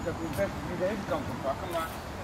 dat we best niet deze kant op pakken, maar